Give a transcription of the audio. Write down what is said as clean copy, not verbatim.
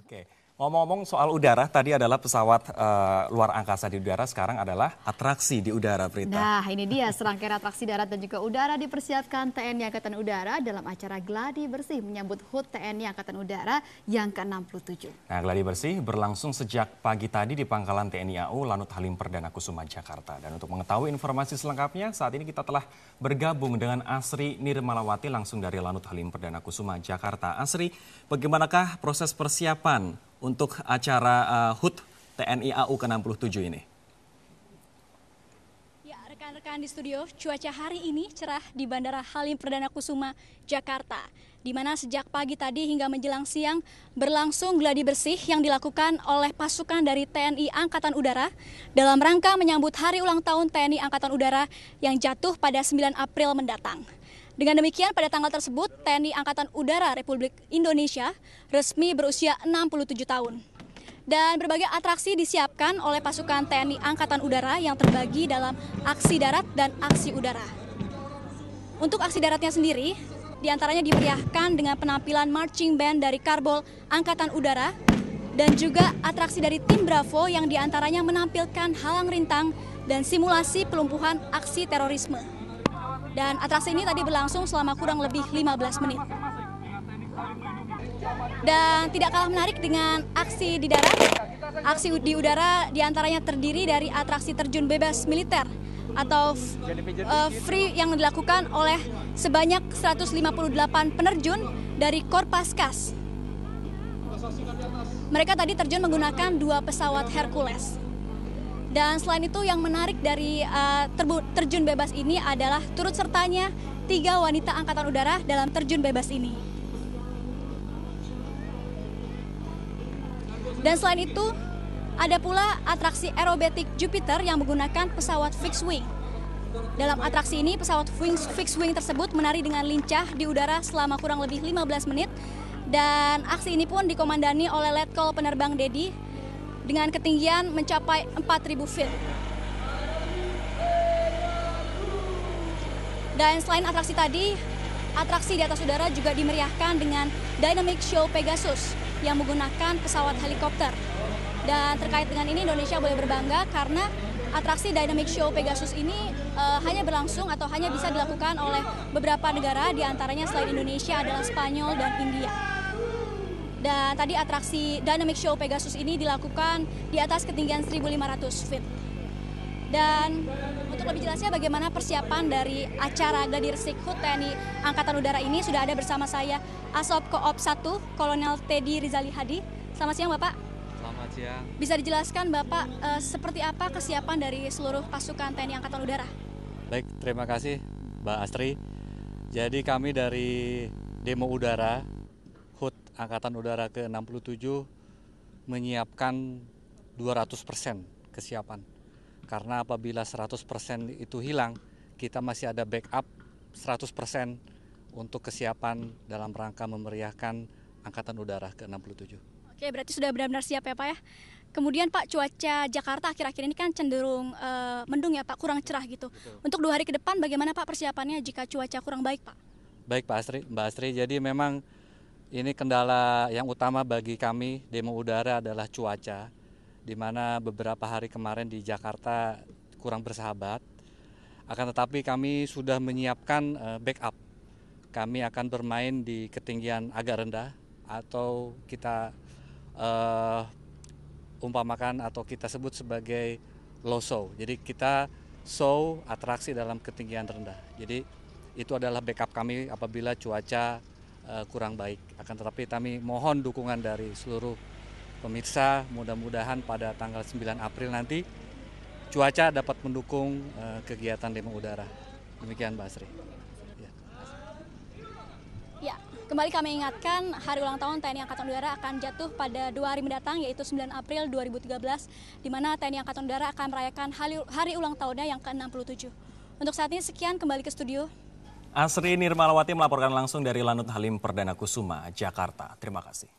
Oke, ngomong-ngomong soal udara, tadi adalah pesawat luar angkasa di udara, sekarang adalah atraksi di udara, Prita. Nah, ini dia serangkaian atraksi darat dan juga udara dipersiapkan TNI Angkatan Udara dalam acara Gladi Bersih menyambut HUT TNI Angkatan Udara yang ke-67. Nah, Gladi Bersih berlangsung sejak pagi tadi di Pangkalan TNI AU Lanut Halim Perdana Kusuma, Jakarta. Dan untuk mengetahui informasi selengkapnya, saat ini kita telah bergabung dengan Asri Nirmalawati langsung dari Lanut Halim Perdana Kusuma, Jakarta. Asri, bagaimanakah proses persiapan untuk acara HUT TNI AU ke-67 ini? Ya, rekan-rekan di studio, cuaca hari ini cerah di Bandara Halim Perdana Kusuma, Jakarta. Di mana sejak pagi tadi hingga menjelang siang berlangsung gladi bersih yang dilakukan oleh pasukan dari TNI Angkatan Udara dalam rangka menyambut hari ulang tahun TNI Angkatan Udara yang jatuh pada 9 April mendatang. Dengan demikian, pada tanggal tersebut, TNI Angkatan Udara Republik Indonesia resmi berusia 67 tahun. Dan berbagai atraksi disiapkan oleh pasukan TNI Angkatan Udara yang terbagi dalam aksi darat dan aksi udara. Untuk aksi daratnya sendiri, diantaranya dimeriahkan dengan penampilan marching band dari Karbol Angkatan Udara dan juga atraksi dari tim Bravo yang diantaranya menampilkan halang rintang dan simulasi pelumpuhan aksi terorisme. Dan atraksi ini tadi berlangsung selama kurang lebih 15 menit. Dan tidak kalah menarik dengan aksi di darat, aksi di udara diantaranya terdiri dari atraksi terjun bebas militer atau free yang dilakukan oleh sebanyak 158 penerjun dari Korpaskas. Mereka tadi terjun menggunakan 2 pesawat Hercules. Dan selain itu yang menarik dari terjun bebas ini adalah turut sertanya 3 wanita angkatan udara dalam terjun bebas ini. Dan selain itu ada pula atraksi aerobatik Jupiter yang menggunakan pesawat fixed wing. Dalam atraksi ini pesawat fixed wing tersebut menari dengan lincah di udara selama kurang lebih 15 menit. Dan aksi ini pun dikomandani oleh Letkol Penerbang Dedi dengan ketinggian mencapai 4.000 feet. Dan selain atraksi tadi, atraksi di atas udara juga dimeriahkan dengan Dynamic Show Pegasus yang menggunakan pesawat helikopter. Dan terkait dengan ini Indonesia boleh berbangga karena atraksi Dynamic Show Pegasus ini hanya berlangsung atau hanya bisa dilakukan oleh beberapa negara, diantaranya selain Indonesia adalah Spanyol dan India. Dan tadi atraksi Dynamic Show Pegasus ini dilakukan di atas ketinggian 1.500 feet. Dan untuk lebih jelasnya bagaimana persiapan dari acara Gladi Bersih HUT TNI Angkatan Udara ini sudah ada bersama saya Asop Koop 1 Kolonel Teddy Rizali Hadi. Selamat siang Bapak. Selamat siang. Bisa dijelaskan Bapak seperti apa kesiapan dari seluruh pasukan TNI Angkatan Udara? Baik, terima kasih Mbak Astri. Jadi kami dari Demo Udara HUT Angkatan Udara ke-67 menyiapkan 200% kesiapan. Karena apabila 100% itu hilang, kita masih ada backup 100% untuk kesiapan dalam rangka memeriahkan Angkatan Udara ke-67. Oke, berarti sudah benar-benar siap ya Pak ya. Kemudian Pak, cuaca Jakarta akhir-akhir ini kan cenderung mendung ya Pak, kurang cerah gitu. Betul. Untuk 2 hari ke depan bagaimana Pak persiapannya jika cuaca kurang baik Pak? Baik Mbak Astri, jadi memang ini kendala yang utama bagi kami Demo Udara adalah cuaca, di mana beberapa hari kemarin di Jakarta kurang bersahabat. Akan tetapi kami sudah menyiapkan backup. Kami akan bermain di ketinggian agak rendah atau kita umpamakan atau kita sebut sebagai low show. Jadi kita show atraksi dalam ketinggian rendah. Jadi itu adalah backup kami apabila cuaca kurang baik. Akan tetapi kami mohon dukungan dari seluruh pemirsa, mudah-mudahan pada tanggal 9 April nanti cuaca dapat mendukung kegiatan Demo Udara. Demikian Mbak Asri. Ya, kembali kami ingatkan hari ulang tahun TNI Angkatan Udara akan jatuh pada 2 hari mendatang yaitu 9 April 2013 di mana TNI Angkatan Udara akan merayakan hari ulang tahunnya yang ke-67. Untuk saat ini sekian, kembali ke studio. Asri Nirmalawati melaporkan langsung dari Lanut Halim Perdana Kusuma, Jakarta. Terima kasih.